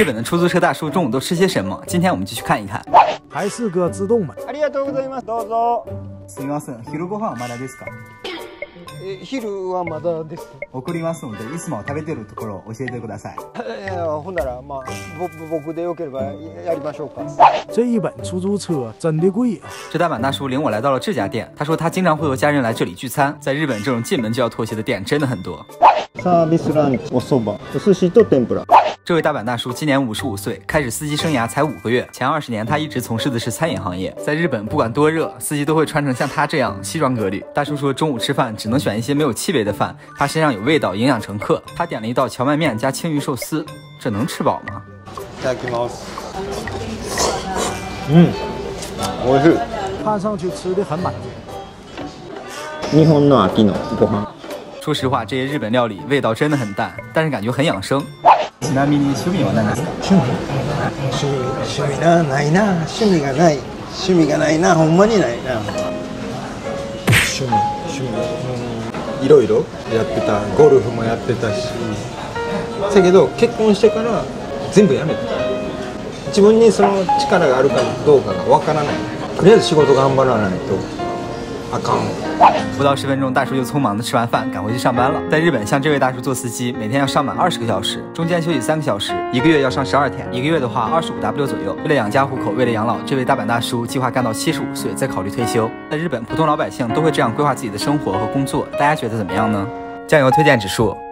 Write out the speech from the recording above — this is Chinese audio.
日本的出租车大叔中午都吃些什么？今天我们就去看一看。 还是个自动门。 ありがとうございます。どうぞ。 すみません。昼ご飯はまだですか？ 昼はまだです。 送りますので、いつも食べてるところを教えてください。 ほんなら僕でよければやりましょうか。 这一本出租车真的贵啊！ 这大阪大叔领我来到了这家店，他说他经常会和家人来这里聚餐。在日本，这种进门就要妥协的店真的很多。 サービスランチ、お蕎麦、お寿司と天ぷら。 这位大阪大叔今年55岁，开始司机生涯才5个月。前20年他一直从事的是餐饮行业。在日本，不管多热，司机都会穿成像他这样西装革履。大叔说中午吃饭只能选一些没有气味的饭，他身上有味道，营养乘客。他点了一道荞麦面加青鱼寿司，这能吃饱吗？ いただきます。美味しい。 看上去吃的很满足。 日本の秋のご飯。 说实话，这些日本料理味道真的很淡，但是感觉很养生。 ちなみに趣味は何ですか？ 趣味な、ないな、趣味がない、趣味がないな、ほんまにないな。趣味、いろいろやってた、ゴルフもやってたし、だけど結婚してから全部やめた。自分にその力があるかどうかがわからない。とりあえず仕事頑張らないとあかん。 不到10分钟，大叔就匆忙的吃完饭，赶回去上班了。在日本，像这位大叔做司机，每天要上满20个小时，中间休息3个小时，1个月要上12天，1个月的话25W左右。为了养家糊口，为了养老，这位大阪大叔计划干到75岁再考虑退休。在日本，普通老百姓都会这样规划自己的生活和工作，大家觉得怎么样呢？酱油推荐指数